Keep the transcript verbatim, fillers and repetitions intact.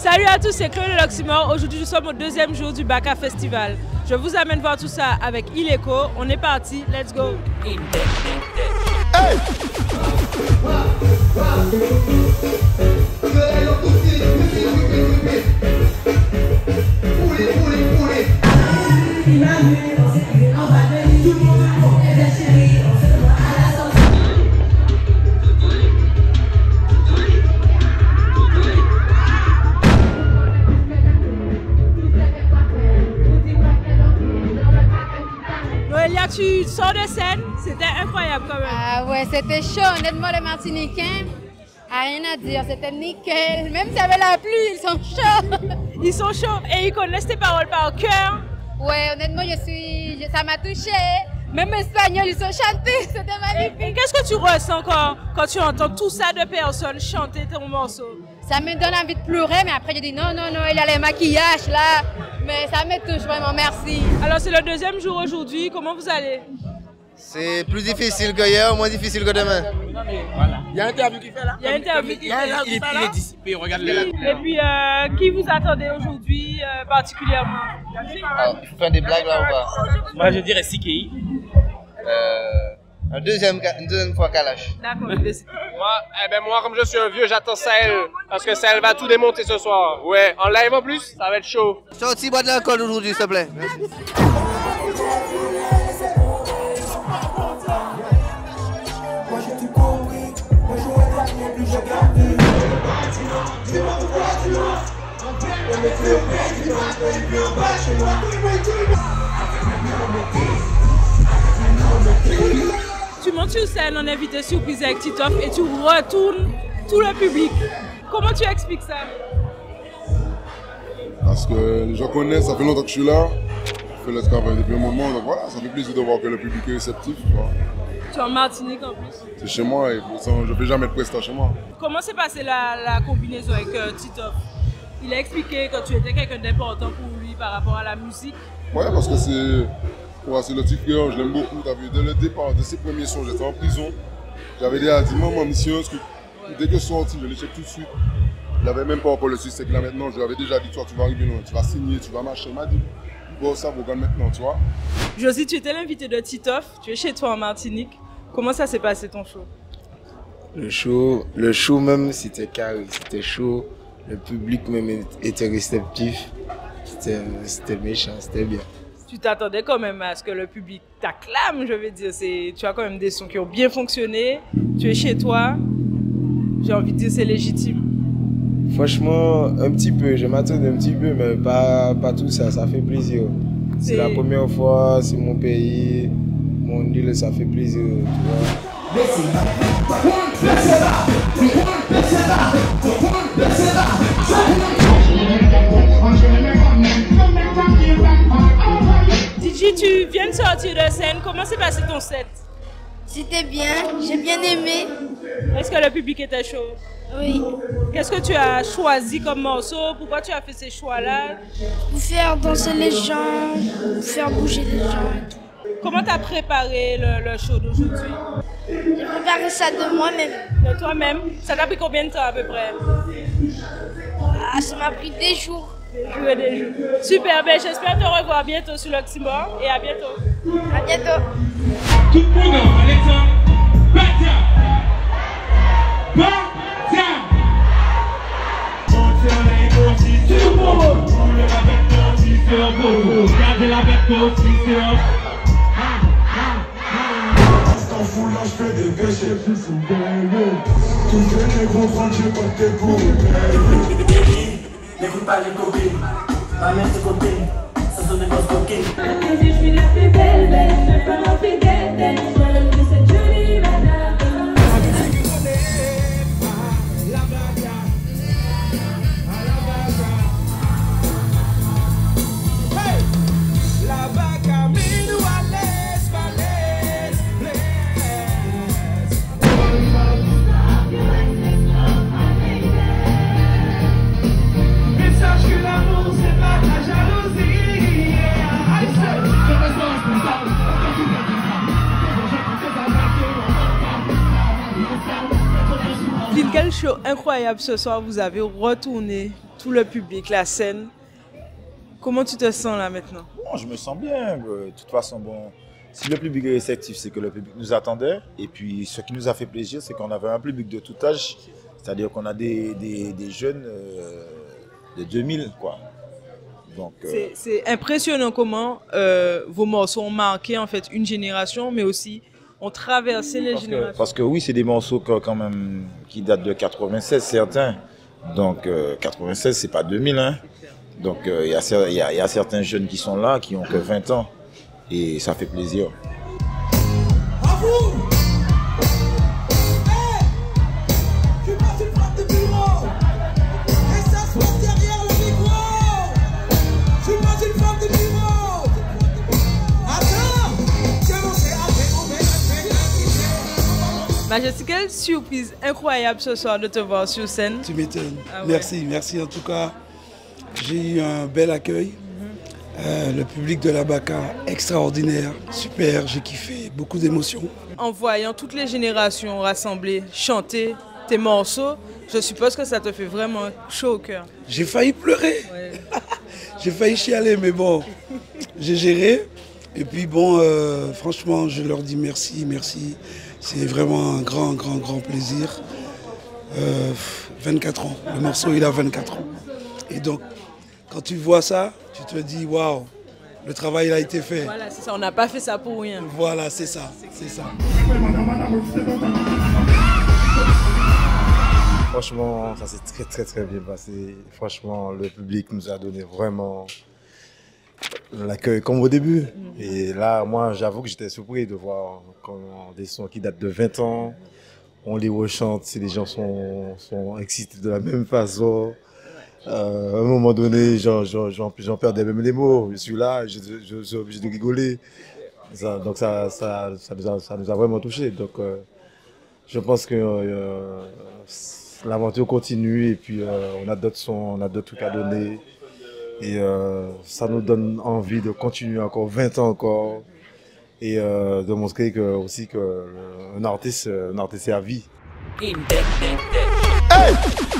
Salut à tous, c'est Chloé l'Oxymore. Aujourd'hui, nous sommes au deuxième jour du Baka Festival. Je vous amène voir tout ça avec Ileko. On est parti, let's go. Hey! Noélia, tu sors de scène, c'était incroyable quand même. Ah ouais, c'était chaud, honnêtement, les Martiniquais, ah, rien à dire, c'était nickel. Même s'il y avait la pluie, ils sont chauds. Ils sont chauds et ils connaissent tes paroles par cœur. Ouais, honnêtement, je suis, je, ça m'a touché. Même espagnol, ils sont chantés, c'était magnifique. Qu'est-ce que tu ressens quand, quand tu entends tout ça de personnes chanter ton morceau? Ça me donne envie de pleurer, mais après je dis non, non, non, il y a les maquillages là. Mais ça me touche vraiment, merci. Alors c'est le deuxième jour aujourd'hui, comment vous allez? C'est plus difficile que hier, moins difficile que demain. Voilà. Il y a un interview qui fait là. Il y a un interview qui fait là. Il est dissipé, regardez là. Et puis, euh, qui vous attendez aujourd'hui euh, particulièrement? Alors, il faut faire des blagues là ou pas? Moi je dirais C K I. Euh, un deuxième, une deuxième fois Kalash. D'accord. Moi, eh ben moi, comme je suis un vieux, j'attends Sahel. Parce que Sahel va tout démonter ce soir. Ouais, en live en plus, ça va être chaud. Sorti bois de l'alcool aujourd'hui, s'il te plaît. Merci. Tu montes sur scène en invité surprise avec Titoff et tu retournes tout le public. Comment tu expliques ça? Parce que les gens connaissent, ça fait longtemps que je suis là. Je fais l'esclavage depuis un moment, donc voilà, ça fait plaisir de voir que le public est réceptif. Tu vois. Tu es en Martinique en plus. C'est chez moi et pour ça, je ne fais jamais de prestat chez moi. Comment s'est passée la, la combinaison avec euh, Titoff? Il a expliqué que tu étais quelqu'un d'important pour lui par rapport à la musique. Ouais, parce que c'est ouais, le petit frère, je l'aime beaucoup. As vu, dès le départ de ses premiers sons, j'étais en prison. J'avais déjà dit, maman, mission, que dès que je suis sorti, je l'échec tout de suite. Il n'avait même pas encore le succès que là maintenant. Je lui avais déjà dit, toi, tu vas arriver loin, tu vas signer, tu vas marcher. Il m'a dit, bon, ça vaut maintenant, tu vois. Josie, tu étais l'invité de Titoff, tu es chez toi en Martinique. Comment ça s'est passé ton show? Le show, le show même, c'était carré, c'était chaud. Le public même était réceptif. C'était méchant, c'était bien. Tu t'attendais quand même à ce que le public t'acclame, je veux dire. Tu as quand même des sons qui ont bien fonctionné. Tu es chez toi. J'ai envie de dire c'est légitime. Franchement, un petit peu. Je m'attendais un petit peu, mais pas, pas tout ça. Ça fait plaisir. C'est la première fois, c'est mon pays, mon île, ça fait plaisir. Tu vois. D J, tu viens de sortir de scène, comment s'est passé ton set? C'était bien, j'ai bien aimé. Est-ce que le public était chaud? Oui. Qu'est-ce que tu as choisi comme morceau? Pourquoi tu as fait ces choix-là? Pour faire danser les gens, pour faire bouger les gens et tout. Comment tu as préparé le, le show d'aujourd'hui? J'ai préparé ça de moi-même. De toi-même? Ça t'a pris combien de temps à peu près? Ah, ça m'a pris des jours. Des jours et des jours. Super, ben, j'espère te revoir bientôt sur l'Oxymore et à bientôt. À bientôt. Tout le monde, Alexandre, Batia, Batia. Mon soleil aussi sur vous, roule la bête aussi sur vous, gardez la bête aussi sur vous. En foulant, je fais des péchés plus souvent. Tu me fais les gros francs, j'ai pas tes goûts. N'écoute pas les copines, ma mère c'est copine, ça sonne des grosses coquines. Je suis la plus belle, belle, je peux m'en faire guetter, sois le plus cette jolie madame. Quel show incroyable ce soir, vous avez retourné tout le public, la scène. Comment tu te sens là maintenant? Bon, je me sens bien. De toute façon, bon, si le public est réceptif, c'est que le public nous attendait. Et puis, ce qui nous a fait plaisir, c'est qu'on avait un public de tout âge. C'est-à-dire qu'on a des, des, des jeunes euh, de deux mille, quoi. Donc, euh... c'est impressionnant comment euh, vos morceaux ont marqué en fait une génération, mais aussi ont traversé les parce générations. Que, parce que oui, c'est des morceaux quand même qui datent de quatre-vingt-seize, certains. Donc euh, quatre-vingt-seize, c'est pas deux mille, hein. Donc il euh, y, y, y a certains jeunes qui sont là, qui ont que vingt ans, et ça fait plaisir. À vous! Hey! Tu passes une frappe de bureau! Et ça se passe derrière le micro! Tu passes une frappe de bureau! Attends! J'ai lancé avec mon Majesty, quelle surprise incroyable ce soir de te voir sur scène. Tu m'étonnes. Ah ouais. Merci, merci en tout cas. J'ai eu un bel accueil. Mm-hmm. euh, le public de la Baka, extraordinaire, super, j'ai kiffé, beaucoup d'émotions. En voyant toutes les générations rassemblées, chanter tes morceaux, je suppose que ça te fait vraiment chaud au cœur. J'ai failli pleurer. Ouais. J'ai failli chialer, mais bon, j'ai géré. Et puis bon, euh, franchement, je leur dis merci, merci. C'est vraiment un grand, grand, grand plaisir. Euh, vingt-quatre ans, le morceau il a vingt-quatre ans. Et donc, quand tu vois ça, tu te dis waouh, le travail il a été fait. Voilà, c'est ça, on n'a pas fait ça pour rien. Voilà, c'est ça, c'est ça. Franchement, ça s'est très très très bien passé. Franchement, le public nous a donné vraiment l'accueil comme au début. Mmh. Et là, moi, j'avoue que j'étais surpris de voir comment des sons qui datent de vingt ans, on les rechante, si les gens sont, sont excités de la même façon. Euh, à un moment donné, j'en perdais même les mots. Je suis là, je, je, je suis obligé de rigoler. Ça, donc ça, ça, ça, nous a, ça nous a vraiment touchés. Donc euh, je pense que euh, l'aventure continue et puis euh, on a d'autres sons, on a d'autres trucs à donner. Et euh, ça nous donne envie de continuer encore vingt ans encore et euh, de montrer que, aussi qu'un artiste, un artiste est à vie. Hey!